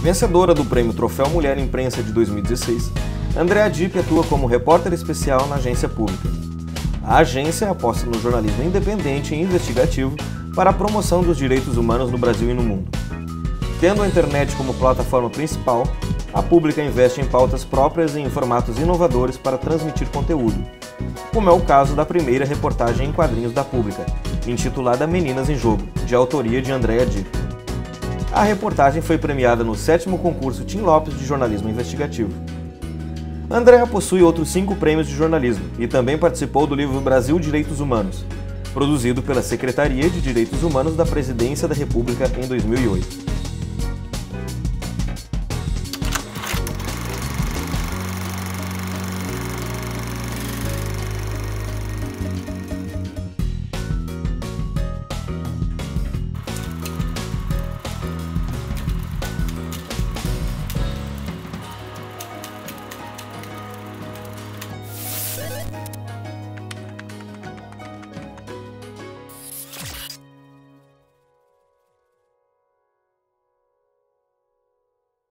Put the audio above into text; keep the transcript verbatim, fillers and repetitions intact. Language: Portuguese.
Vencedora do Prêmio Troféu Mulher Imprensa de dois mil e dezesseis, Andréa Dipp atua como repórter especial na agência pública. A agência aposta no jornalismo independente e investigativo para a promoção dos direitos humanos no Brasil e no mundo. Tendo a internet como plataforma principal, a Pública investe em pautas próprias e em formatos inovadores para transmitir conteúdo, como é o caso da primeira reportagem em quadrinhos da Pública, intitulada Meninas em Jogo, de autoria de Andréa Dipp. A reportagem foi premiada no sétimo concurso Tim Lopes de jornalismo investigativo. Andréa possui outros cinco prêmios de jornalismo e também participou do livro Brasil Direitos Humanos, produzido pela Secretaria de Direitos Humanos da Presidência da República em dois mil e oito.